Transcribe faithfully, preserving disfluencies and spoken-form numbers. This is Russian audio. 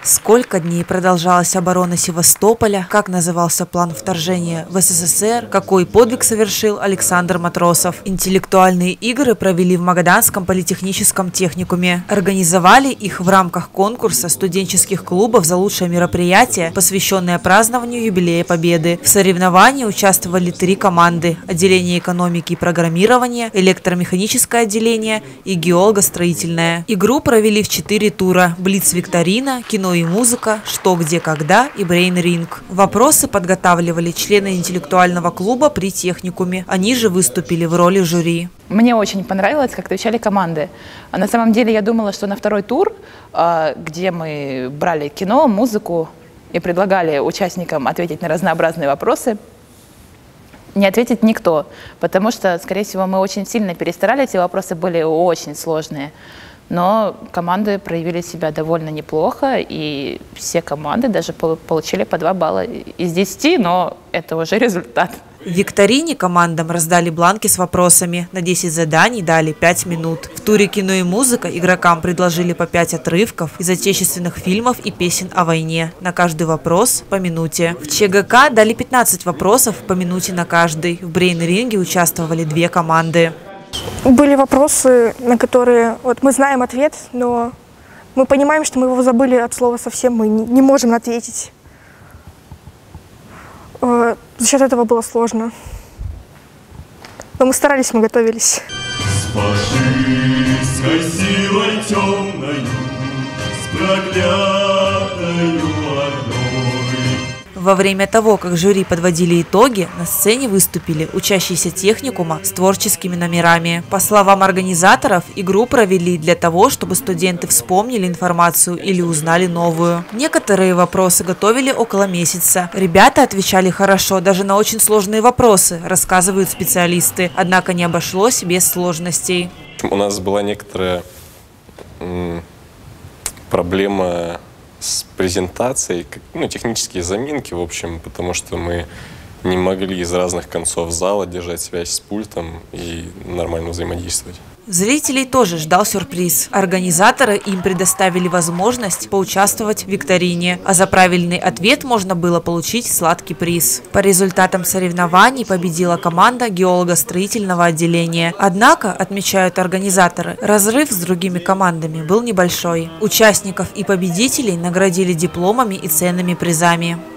Сколько дней продолжалась оборона Севастополя, как назывался план вторжения в СССР, какой подвиг совершил Александр Матросов. Интеллектуальные игры провели в Магаданском политехническом техникуме. Организовали их в рамках конкурса студенческих клубов за лучшее мероприятие, посвященное празднованию юбилея Победы. В соревновании участвовали три команды – отделение экономики и программирования, электромеханическое отделение и геолого-строительное. Игру провели в четыре тура – блиц-викторина, кино и музыка, что, где, когда и брейн-ринг. Вопросы подготавливали члены интеллектуального клуба при техникуме. Они же выступили в роли жюри. Мне очень понравилось, как отвечали команды. А на самом деле я думала, что на второй тур, где мы брали кино, музыку и предлагали участникам ответить на разнообразные вопросы, не ответит никто, потому что, скорее всего, мы очень сильно перестарались, и вопросы были очень сложные. Но команды проявили себя довольно неплохо, и все команды даже получили по два балла из десяти, но это уже результат. В викторине командам раздали бланки с вопросами. На десять заданий дали пять минут. В туре кино и музыка игрокам предложили по пять отрывков из отечественных фильмов и песен о войне. На каждый вопрос по минуте. В ЧГК дали пятнадцать вопросов по минуте на каждый. В брейн-ринге участвовали две команды. Были вопросы, на которые вот мы знаем ответ, но мы понимаем, что мы его забыли от слова совсем, мы не можем ответить. За счет этого было сложно. Но мы старались, мы готовились. С силой темною, с проклятою ордой. Во время того, как жюри подводили итоги, на сцене выступили учащиеся техникума с творческими номерами. По словам организаторов, игру провели для того, чтобы студенты вспомнили информацию или узнали новую. Некоторые вопросы готовили около месяца. Ребята отвечали хорошо даже на очень сложные вопросы, рассказывают специалисты. Однако не обошлось без сложностей. У нас была некоторая проблема с презентацией, ну, технические заминки, в общем, потому что мы не могли из разных концов зала держать связь с пультом и нормально взаимодействовать. Зрителей тоже ждал сюрприз. Организаторы им предоставили возможность поучаствовать в викторине, а за правильный ответ можно было получить сладкий приз. По результатам соревнований победила команда геолого-строительного отделения. Однако, отмечают организаторы, разрыв с другими командами был небольшой. Участников и победителей наградили дипломами и ценными призами.